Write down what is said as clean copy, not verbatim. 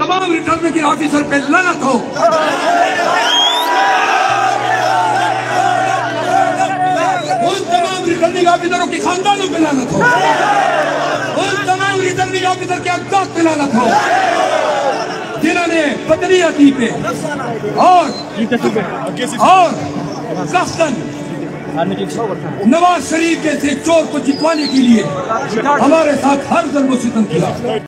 तमाम returning officer पे लानत हो। उन तमाम रिटर्निंग ऑफिसरों के खानदानों पे लानत हो। उन तमाम रिटर्निंग ऑफिसर के अब्दात पे लानत हो जिन्होंने बदलिया की पे और कफ्तन नवाज शरीफ के से चोर को जितवाने के लिए हमारे साथ हर जुल्म सितम किया।